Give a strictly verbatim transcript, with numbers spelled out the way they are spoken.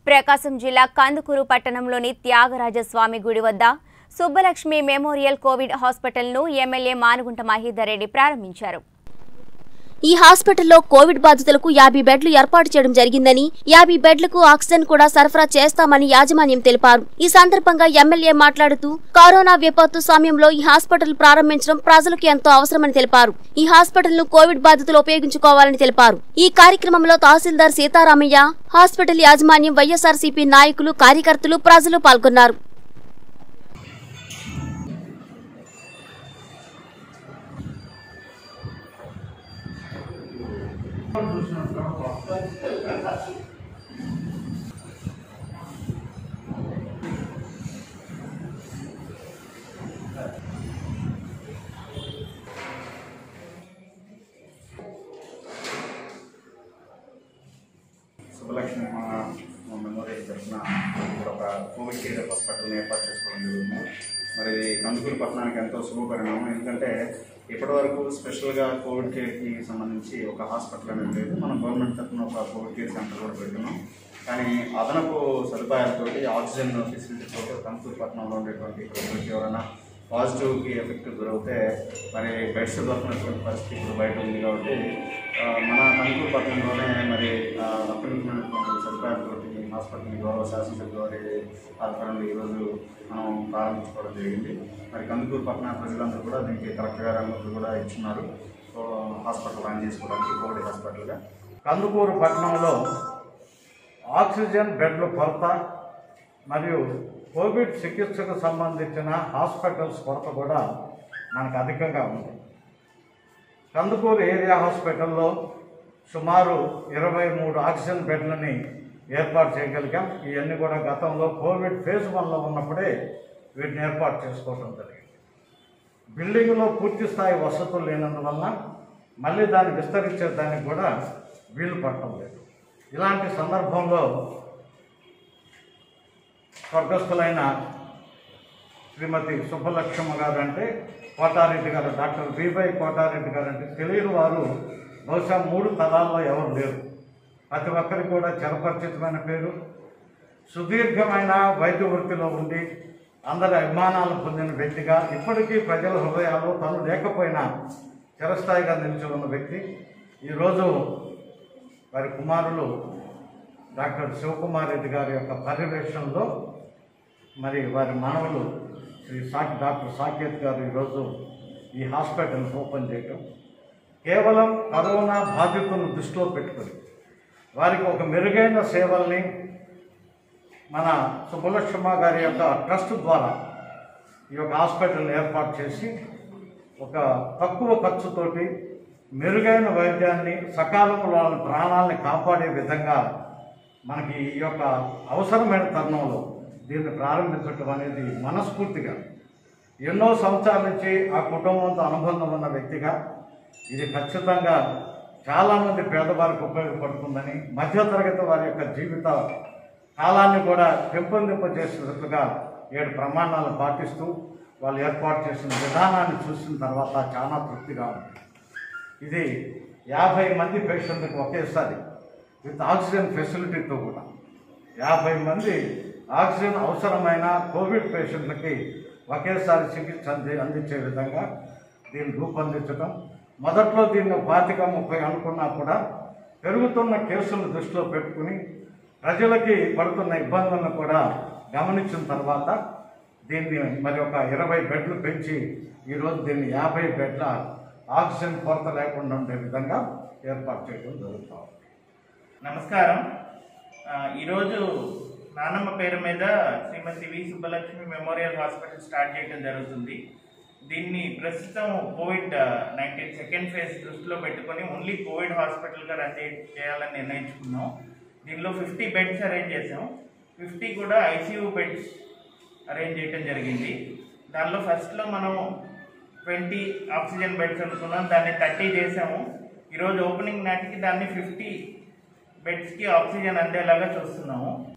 ప్రకాశం జిల్లా కందుకూరు పట్టణంలోని త్యాగరాజస్వామి గుడి వద్ద సుబ్బలక్ష్మి మెమోరియల్ కోవిడ్ హాస్పిటల్ను ఎమ్మెల్యే మానుగుంట మహేందర్ రెడ్డి ప్రారంభించారు. ఈ హాస్పిటల్లో కోవిడ్ బాధితులకు యాభై బెడ్లు ఏర్పాటు చేయడం జరిగిందని, యాభై బెడ్లకు ఆక్సిజన్ కూడా సరఫరా చేస్తామని యాజమాన్యం తెలిపారు. ఈ సందర్భంగా ఎమ్మెల్యే మాట్లాడుతూ కరోనా విపత్తు సమయంలో ఈ హాస్పిటల్ ప్రారంభించడం ప్రజలకు ఎంతో అవసరమని తెలిపారు. ఈ హాస్పిటల్ను కోవిడ్ బాధితులు ఉపయోగించుకోవాలని తెలిపారు. ఈ కార్యక్రమంలో తహసీల్దార్ సీతారామయ్య, హాస్పిటల్ యాజమాన్యం, వైఎస్ఆర్సీపీ నాయకులు, కార్యకర్తలు, ప్రజలు పాల్గొన్నారు. సుబ్బలక్ష్మి మెమోరియల్ తరఫున ఒక కోవిడ్ కేర్ హాస్పిటల్ని ఏర్పాటు చేసుకోవడం జరుగుతుంది. మరి కందుకూరు పట్టణానికి ఎంతో శుభపరిణామం. ఎందుకంటే ఇప్పటివరకు స్పెషల్గా కోవిడ్ కేర్కి సంబంధించి ఒక హాస్పిటల్ అనేది లేదు. మనం గవర్నమెంట్ తరఫున ఒక కోవిడ్ కేర్ సెంటర్ కూడా పెడుతున్నాం. కానీ అదనపు సదుపాయాలతోటి ఆక్సిజన్ ఫెసిలిటీతో కందుకూరు పట్టణంలో ఉండేటువంటి ప్రజలకు ఎవరైనా పాజిటివ్కి ఎఫెక్ట్ గురవుతే మరి బెడ్స్ దొరికినటువంటి పరిస్థితి ఇప్పుడు బయట ఉంది. కాబట్టి మన కందుకూరు పట్టణంలోనే మరి అత్యున్నతమైనటువంటి సదుపాయాలతో హాస్పిటల్ని గౌరవ శాసనసభ్యుల వారి ఆధ్వర్యంలో ఈరోజు మనం ప్రారంభించుకోవడం జరిగింది. మరి కందుకూరు పట్టణ ప్రజలందరూ కూడా దీనికి కలెక్టర్ గారు అందరూ కూడా ఇచ్చున్నారు. సో హాస్పిటల్ రన్ చేసుకోవడానికి కోవిడ్ హాస్పిటల్గా కందుకూరు పట్టణంలో ఆక్సిజన్ బెడ్ల కొరత మరియు కోవిడ్ చికిత్సకు సంబంధించిన హాస్పిటల్స్ కొరత కూడా మనకు అధికంగా ఉంది. కందుకూరు ఏరియా హాస్పిటల్లో సుమారు ఇరవై మూడు ఆక్సిజన్ బెడ్లని ఏర్పాటు చేయగలిగాం. ఇవన్నీ కూడా గతంలో కోవిడ్ ఫేజ్ వన్లో ఉన్నప్పుడే వీటిని ఏర్పాటు చేసుకోవడం జరిగింది. బిల్డింగ్లో పూర్తి స్థాయి వసతులు లేనందువల్ల మళ్ళీ దాన్ని విస్తరించేదానికి కూడా వీలు పడటం లేదు. ఇలాంటి సందర్భంలో స్వర్గస్థులైన శ్రీమతి సుబ్బలక్ష్మ గారు అంటే కోటారెడ్డి గారు, డాక్టర్ బీబై కోటారెడ్డి గారు అంటే తెలియని వారు బహుశా మూడు తరాల్లో ఎవరు లేరు. ప్రతి ఒక్కరికి కూడా చిరపరిచితమైన పేరు. సుదీర్ఘమైన వైద్య వృత్తిలో ఉండి అందరి అభిమానాలు పొందిన వ్యక్తిగా ఇప్పటికీ ప్రజల హృదయాలు తను లేకపోయినా చిరస్థాయిగా నిలిచి ఉన్న వ్యక్తి. ఈరోజు వారి కుమారులు డాక్టర్ శివకుమార్ రెడ్డి గారి యొక్క పర్యవేక్షణలో మరి వారి మనవలు శ్రీ సాక్ డాక్టర్ సాకేత్ గారు ఈరోజు ఈ హాస్పిటల్ని ఓపెన్ చేయటం కేవలం కరోనా బాధితులను దృష్టిలో పెట్టుకొని వారికి ఒక మెరుగైన సేవల్ని మన సుబ్బలక్ష్మ గారి యొక్క ట్రస్ట్ ద్వారా ఈ యొక్క హాస్పిటల్ని ఏర్పాటు చేసి ఒక తక్కువ ఖర్చుతోటి మెరుగైన వైద్యాన్ని సకాలంలో వాళ్ళ ప్రాణాలని కాపాడే విధంగా మనకి ఈ యొక్క అవసరమైన తరుణంలో దీన్ని ప్రారంభించడం అనేది మనస్ఫూర్తిగా ఎన్నో సంవత్సరాల నుంచి ఆ కుటుంబంతో అనుబంధం ఉన్న వ్యక్తిగా ఇది ఖచ్చితంగా చాలామంది పేదవారికి ఉపయోగపడుతుందని, మధ్యతరగతి వారి యొక్క జీవిత కాలాన్ని కూడా పెంపొందింపజేసినట్లుగా ఏడు ప్రమాణాలు పాటిస్తూ వాళ్ళు ఏర్పాటు చేసిన విధానాన్ని చూసిన తర్వాత చాలా తృప్తిగా ఉంది. ఇది యాభై మంది పేషెంట్లకు ఒకేసారి విత్ ఆక్సిజన్ ఫెసిలిటీతో కూడా యాభై మంది ఆక్సిజన్ అవసరమైన కోవిడ్ పేషెంట్లకి ఒకేసారి చికిత్స అంది అందించే విధంగా దీన్ని రూపొందించడం. మొదట్లో దీన్ని పాతిక ముప్పై అనుకున్నా కూడా పెరుగుతున్న కేసులను దృష్టిలో పెట్టుకుని ప్రజలకి పడుతున్న ఇబ్బందులను కూడా గమనించిన తర్వాత దీన్ని మరి ఒక ఇరవై బెడ్లు పెంచి ఈరోజు దీన్ని యాభై బెడ్ల ఆక్సిజన్ కొరత లేకుండా ఉండే విధంగా ఏర్పాటు చేయడం జరుగుతుంది. నమస్కారం. ఈరోజు నానమ్మ పేరు మీద Shrimati V Subbalakshmi memorial hospital start చేయడం జరుగుతుంది. దీన్ని ప్రస్తుతం కోవిడ్ నైన్టీన్ సెకండ్ ఫేజ్ దృష్టిలో పెట్టుకొని ఓన్లీ కోవిడ్ హాస్పిటల్గా రన్ చేయాలని నిర్ణయించుకున్నాం. దీనిలో ఫిఫ్టీ బెడ్స్ అరేంజ్ చేసాం. ఫిఫ్టీ కూడా ఐసీయూ బెడ్స్ అరేంజ్ చేయడం జరిగింది. దానిలో ఫస్ట్లో మనం ట్వంటీ ఆక్సిజన్ బెడ్స్ అనుకున్నాం, దాన్ని థర్టీ చేసాము. ఈరోజు ఓపెనింగ్ నాటికి దాన్ని ఫిఫ్టీ బెడ్స్కి ఆక్సిజన్ అందేలాగా చూస్తున్నాము.